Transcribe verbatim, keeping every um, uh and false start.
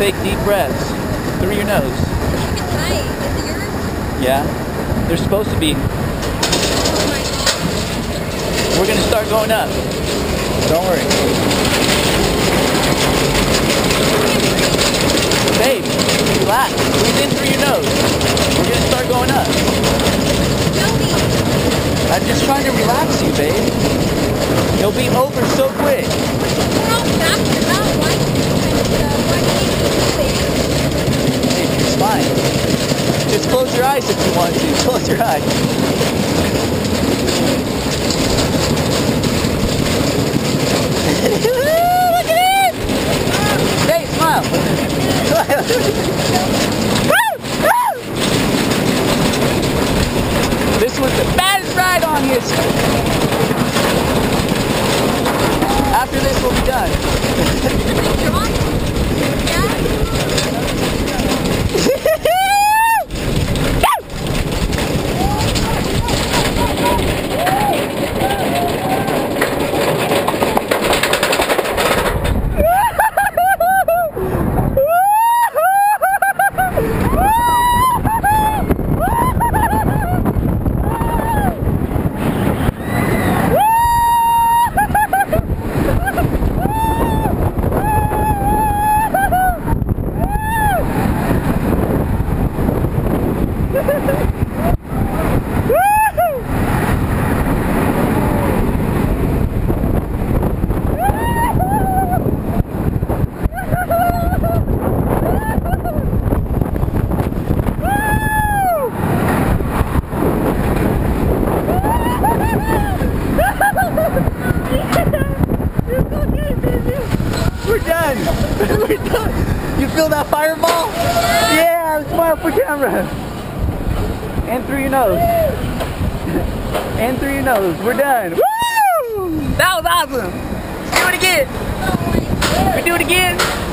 take deep breaths through your nose. Keep it tight. Is it yours? Yeah. They're supposed to be. Oh my God. We're gonna start going up. Don't worry. Babe, relax. Breathe in through your nose. We're gonna start going up. I'm just trying to relax you, babe. It'll be over so quick. We're all faster now. Why why do you keep moving? Babe, it's fine. Just close your eyes if you want to. Close your eyes. Look at it! Hey, smile. This was the baddest ride on here. After this, we'll be done. We're done! We're done! You feel that fireball? Yeah! Smile for camera! And through your nose. And through your nose. We're done! Woo! That was awesome! Let's do it again! We do it again!